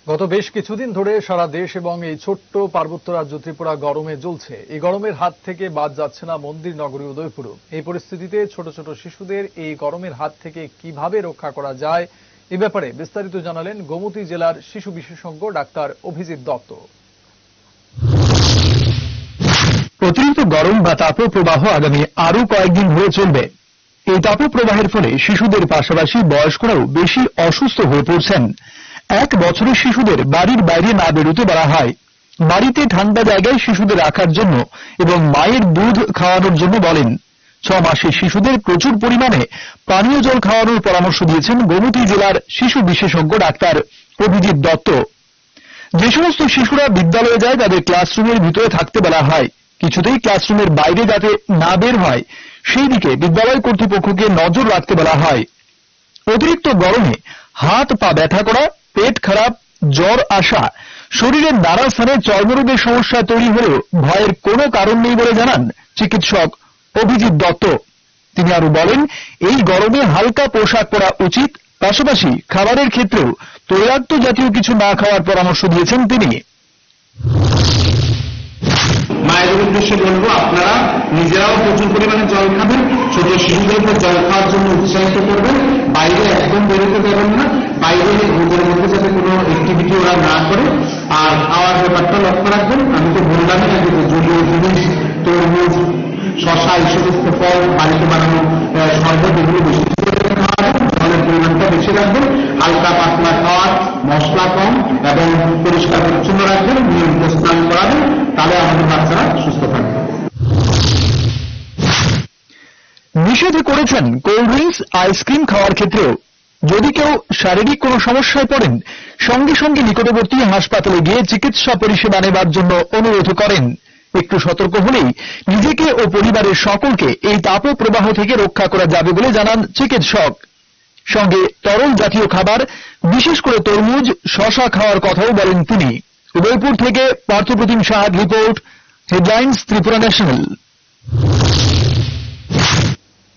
গত বেশ কিছুদিন ধরে সারা দেশ এবং এই ছোট্ট পার্বত্য রাজ্য ত্রিপুরা গরমে জ্বলছে। এই গরমের হাত থেকে বাদ যাচ্ছে না মন্দির নগরী উদয়পুরও। এই পরিস্থিতিতে ছোট ছোট শিশুদের এই গরমের হাত থেকে কিভাবে রক্ষা করা যায় এ ব্যাপারে বিস্তারিত জানালেন গোমতী জেলার শিশু বিশেষজ্ঞ ডাক্তার অভিজিৎ দত্ত। অতিরিক্ত গরম বা তাপপ্রবাহ আগামী আরো কয়েকদিন ধরে চলবে। এই তাপপ্রবাহের ফলে শিশুদের পাশাপাশি বয়স্করাও বেশি অসুস্থ হয়ে পড়ছেন। 1 বছরের শিশুদের বাড়ির বাইরে না বেরোতে বলা হয়। বাড়িতে ঠান্ডা জায়গায় শিশুদের রাখার জন্য এবং মায়ের দুধ খাওয়ানোর জন্য বলেন। 6 মাসের শিশুদের প্রচুর পরিমাণে পানীয় জল খাওয়ানোর পরামর্শ দিয়েছেন গোমতী জেলার শিশু বিশেষজ্ঞ ডাক্তার অভিজিৎ দত্ত। যে সমস্ত শিশুরা বিদ্যালয়ে যায় তাদের ক্লাসরুমের ভিতরে থাকতে বলা হয়। কিছুতেই ক্লাসরুমের বাইরে যাতে না বের হয় সেই দিকে বিদ্যালয় কর্তৃপক্ষকে নজর রাখতে বলা হয়। অতিরিক্ত গরমে হাত পা ব্যথা করা, পেট খারাপ, জ্বর আসা, শরীরের নানা স্থানে চর্মরোগের সমস্যা তৈরি হলেও ভয়ের কোনো কারণ নেই বলে জানান চিকিৎসক অভিজিৎ দত্ত। তিনি আরো বলেন, এই গরমে হালকা পোশাক পরা উচিত। পাশাপাশি খাবারের ক্ষেত্রেও তৈলাক্ত জাতীয় কিছু না খাওয়ার পরামর্শ দিয়েছেন তিনি। মায়েদের উদ্দেশ্যে বলবো, আপনারা নিজেরাও প্রচুর পরিমাণে জল খাবেন, ছোট শিশুদেরকে জল খাওয়ার জন্য উৎসাহিত করবেন। বাইরে একদম বেরোতে দেবেন না, বাইরে রোদের মধ্যে যাতে কোনো অ্যাক্টিভিটি ওরা না করে। আর খাওয়ার ব্যাপারটা লক্ষ্য রাখবেন। আমি তো বললামই আগে যে জলীয় জিনিস, তরমুজ, শশা, এই সমস্ত ফল, বাড়িতে বানানো শরবত, এগুলো বেশি করে খাওয়াবেন। জলের পরিমাণটা বেশি রাখবেন। হালকা পাতলা খাওয়ার, মশলা কম এবং পরিষ্কার পরিচ্ছন্ন রাখবেন। নিয়মিত স্নান করাবেন, তাহলে আমাদের বাচ্চারা সুস্থ থাকবে। নিষেধ করেছেন কোল্ড ড্রিঙ্কস, আইসক্রিম খাওয়ার ক্ষেত্রেও। যদি কেউ শারীরিক কোনো সমস্যায় পড়েন সঙ্গে সঙ্গে নিকটবর্তী হাসপাতালে গিয়ে চিকিৎসা পরিষেবা নেবার জন্য অনুরোধ করেন। একটু সতর্ক হলেই নিজেকে ও পরিবারের সকলকে এই তাপপ্রবাহ থেকে রক্ষা করা যাবে বলে জানান চিকিৎসক। সঙ্গে তরল জাতীয় খাবার, বিশেষ করে তরমুজ, শশা খাওয়ার কথাও বলেন তিনি। উদয়পুর থেকে পার্থপ্রতিম সাহার রিপোর্ট, হেডলাইন্স ত্রিপুরা ন্যাশনাল।